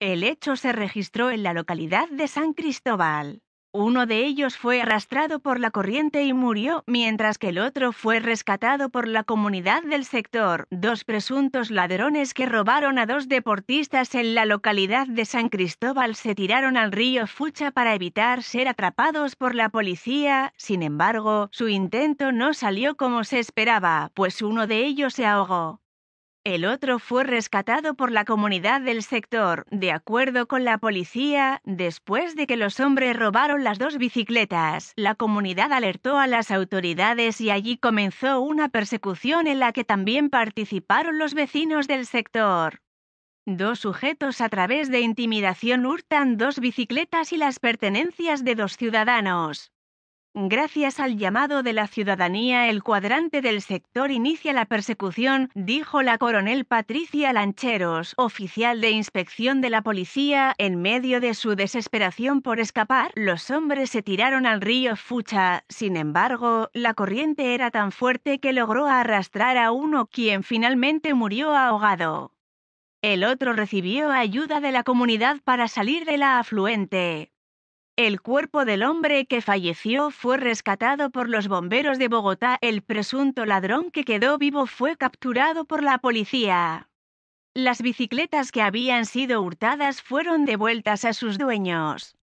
El hecho se registró en la localidad de San Cristóbal. Uno de ellos fue arrastrado por la corriente y murió, mientras que el otro fue rescatado por la comunidad del sector. Dos presuntos ladrones que robaron a dos deportistas en la localidad de San Cristóbal se tiraron al río Fucha para evitar ser atrapados por la policía. Sin embargo, su intento no salió como se esperaba, pues uno de ellos se ahogó. El otro fue rescatado por la comunidad del sector, de acuerdo con la policía, después de que los hombres robaron las dos bicicletas. La comunidad alertó a las autoridades y allí comenzó una persecución en la que también participaron los vecinos del sector. Dos sujetos a través de intimidación hurtan dos bicicletas y las pertenencias de dos ciudadanos. Gracias al llamado de la ciudadanía, el cuadrante del sector inicia la persecución, dijo la coronel Patricia Lancheros, oficial de inspección de la policía. En medio de su desesperación por escapar, los hombres se tiraron al río Fucha. Sin embargo, la corriente era tan fuerte que logró arrastrar a uno, quien finalmente murió ahogado. El otro recibió ayuda de la comunidad para salir de la afluente. El cuerpo del hombre que falleció fue rescatado por los bomberos de Bogotá. El presunto ladrón que quedó vivo fue capturado por la policía. Las bicicletas que habían sido hurtadas fueron devueltas a sus dueños.